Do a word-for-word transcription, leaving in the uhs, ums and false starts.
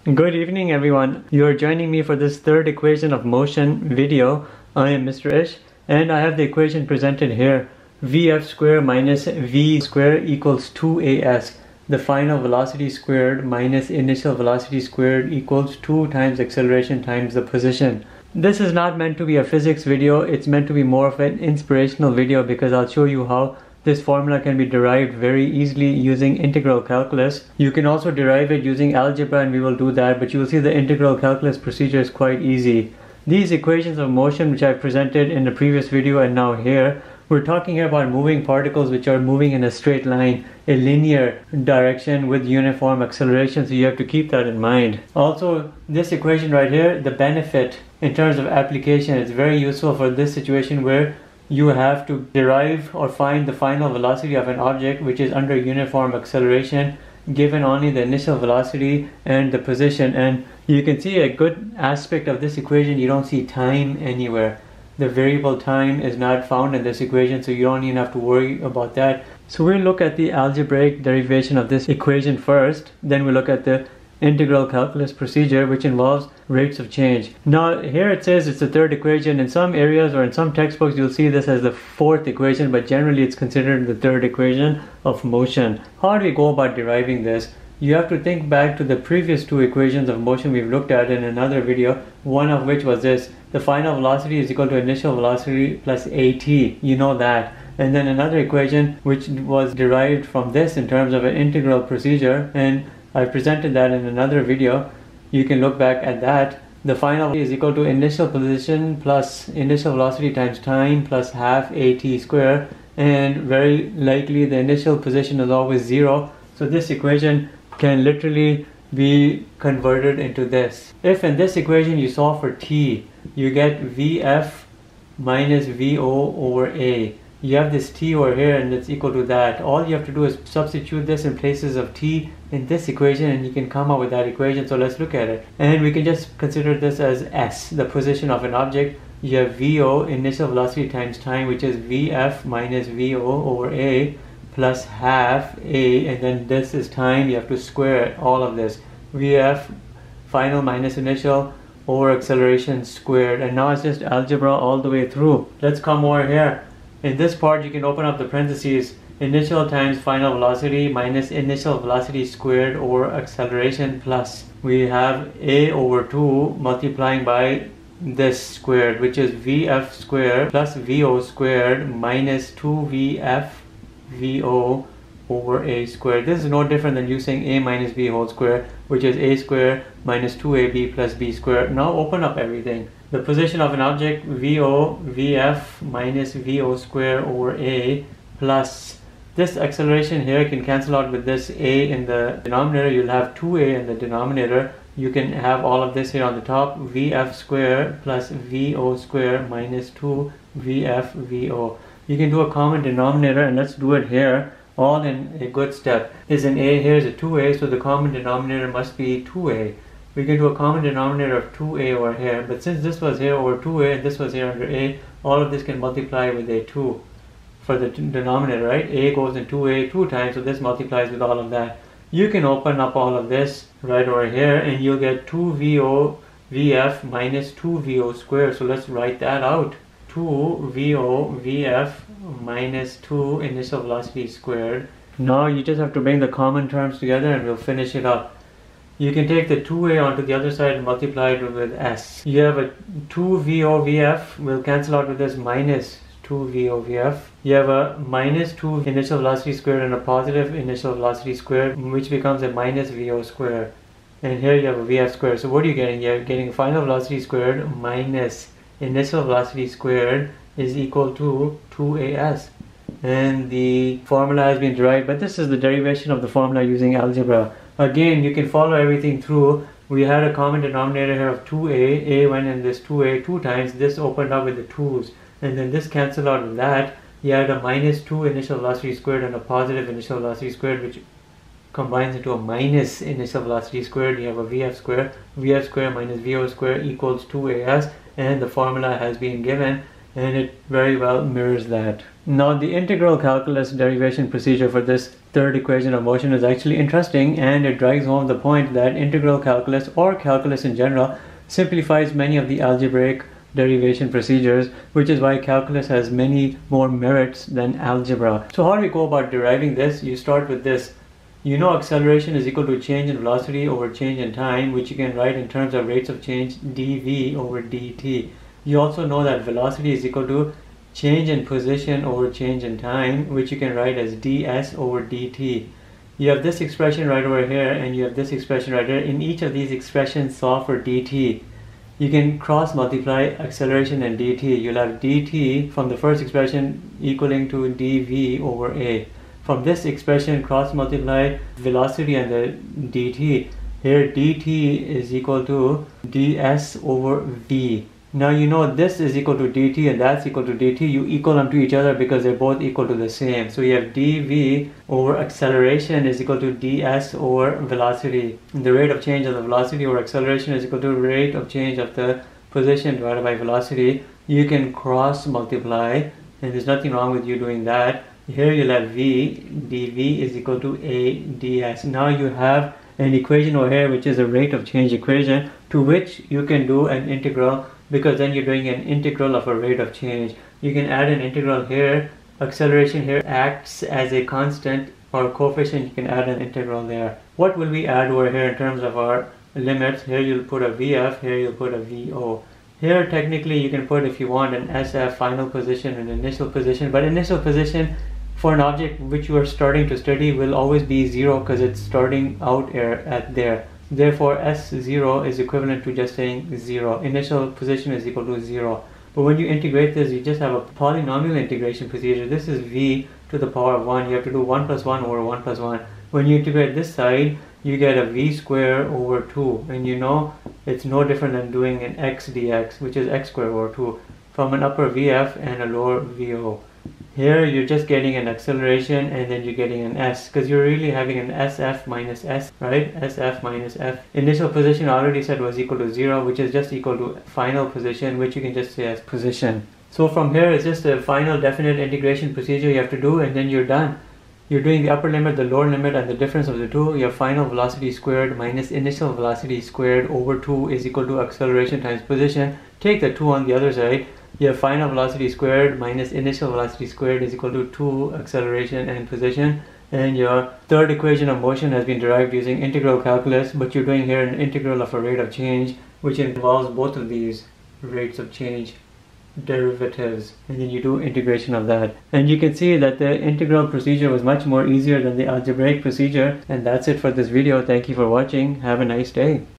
Good evening everyone. You are joining me for this third equation of motion video. I am Mister Ish and I have the equation presented here. Vf squared minus v squared equals two A S. The final velocity squared minus initial velocity squared equals two times acceleration times the position. This is not meant to be a physics video. It's meant to be more of an inspirational video because I'll show you how this formula can be derived very easily using integral calculus. You can also derive it using algebra and we will do that, but you will see the integral calculus procedure is quite easy. These equations of motion which I presented in the previous video and now here, we're talking here about moving particles which are moving in a straight line, a linear direction with uniform acceleration, so you have to keep that in mind. Also, this equation right here, the benefit in terms of application is very useful for this situation where you have to derive or find the final velocity of an object which is under uniform acceleration given only the initial velocity and the position. And you can see a good aspect of this equation, you don't see time anywhere. The variable time is not found in this equation, so you don't even have to worry about that. So we'll look at the algebraic derivation of this equation first, then we'll look at the integral calculus procedure which involves rates of change. Now here it says it's the third equation. In some areas or in some textbooks you'll see this as the fourth equation, but generally it's considered the third equation of motion. How do we go about deriving this? You have to think back to the previous two equations of motion we've looked at in another video, one of which was this: the final velocity is equal to initial velocity plus at. You know that. And then another equation which was derived from this in terms of an integral procedure, and I presented that in another video. You can look back at that. The final is equal to initial position plus initial velocity times time plus half at squared, and very likely the initial position is always zero, so this equation can literally be converted into this. If in this equation you solve for t, you get Vf minus Vo over A. You have this t over here and it's equal to that. All you have to do is substitute this in places of t in this equation and you can come up with that equation. So let's look at it. And we can just consider this as S, the position of an object. You have Vo, initial velocity times time, which is Vf minus Vo over A plus half A, and then this is time. You have to square all of this. Vf final minus initial over acceleration squared, and now it's just algebra all the way through. Let's come over here. In this part you can open up the parentheses. Initial times final velocity minus initial velocity squared over acceleration plus we have A over two multiplying by this squared, which is Vf squared plus Vo squared minus two Vf Vo over A squared. This is no different than using A minus B whole square, which is A squared minus two A B plus B squared. Now open up everything. The position of an object, Vo, Vf minus Vo squared over A plus this acceleration here can cancel out with this A in the denominator. You'll have two A in the denominator. You can have all of this here on the top. Vf squared plus Vo squared minus two Vf Vo. You can do a common denominator, and let's do it here. All in a good step. Is an A, here is a two A, so the common denominator must be two A. We can do a common denominator of two A over here, but since this was here over two A and this was here under A, all of this can multiply with a two for the denominator, right? A goes in two A two times, so this multiplies with all of that. You can open up all of this right over here and you'll get two Vo Vf minus two Vo squared. So let's write that out. two Vo Vf minus two initial velocity squared. Now you just have to bring the common terms together and we'll finish it up. You can take the two A onto the other side and multiply it with S. You have a two Vo Vf, will cancel out with this minus two Vo Vf. You have a minus two initial velocity squared and a positive initial velocity squared, which becomes a minus Vo squared. And here you have a Vf squared. So what are you getting? You're getting final velocity squared minus initial velocity squared is equal to two A S. And the formula has been derived, but this is the derivation of the formula using algebra. Again, you can follow everything through. We had a common denominator here of two A. A went in this two A two times. This opened up with the twos. And then this cancelled out with that. You had a minus two initial velocity squared and a positive initial velocity squared, which combines into a minus initial velocity squared. You have a Vf squared. Vf squared minus Vo squared equals two A S. And the formula has been given. and it very well mirrors that. Now the integral calculus derivation procedure for this third equation of motion is actually interesting, and it drives home the point that integral calculus, or calculus in general, simplifies many of the algebraic derivation procedures, which is why calculus has many more merits than algebra. So how do we go about deriving this? You start with this. You know acceleration is equal to change in velocity over change in time, which you can write in terms of rates of change dv over dt. You also know that velocity is equal to change in position over change in time, which you can write as ds over dt. You have this expression right over here, and you have this expression right here. In each of these expressions, solve for dt. You can cross multiply acceleration and dt. You'll have dt from the first expression equaling to dv over a. From this expression, cross multiply velocity and the dt. Here dt is equal to ds over v. Now you know this is equal to dt and that's equal to dt. You equal them to each other because they're both equal to the same. So you have dv over acceleration is equal to ds over velocity. And the rate of change of the velocity over acceleration is equal to rate of change of the position divided by velocity. You can cross multiply, and there's nothing wrong with you doing that. Here you'll have v, dv is equal to a ds. Now you have an equation over here which is a rate of change equation, to which you can do an integral, because then you're doing an integral of a rate of change. You can add an integral here. Acceleration here acts as a constant or coefficient. You can add an integral there. What will we add over here in terms of our limits? Here you'll put a vf, here you'll put a vo. Here technically you can put, if you want, an sf, final position, and initial position, but initial position for an object which you are starting to study will always be zero because it's starting out at there. Therefore s zero is equivalent to just saying zero. Initial position is equal to zero. But when you integrate this, you just have a polynomial integration procedure. This is v to the power of one. You have to do one plus one over one plus one. When you integrate this side, you get a v squared over two. And you know it's no different than doing an x dx, which is x squared over two, from an upper vf and a lower vo. Here you're just getting an acceleration and then you're getting an s, because you're really having an sf minus s, right? Sf minus f. Initial position I already said was equal to zero, which is just equal to final position, which you can just say as position. So from here it's just a final definite integration procedure you have to do, and then you're done. You're doing the upper limit, the lower limit, and the difference of the two. Your final velocity squared minus initial velocity squared over two is equal to acceleration times position. Take the two on the other side. Your final velocity squared minus initial velocity squared is equal to two acceleration and position. And your third equation of motion has been derived using integral calculus, but you're doing here an integral of a rate of change, which involves both of these rates of change derivatives, and then you do integration of that. And you can see that the integral procedure was much more easier than the algebraic procedure. And that's it for this video. Thank you for watching. Have a nice day.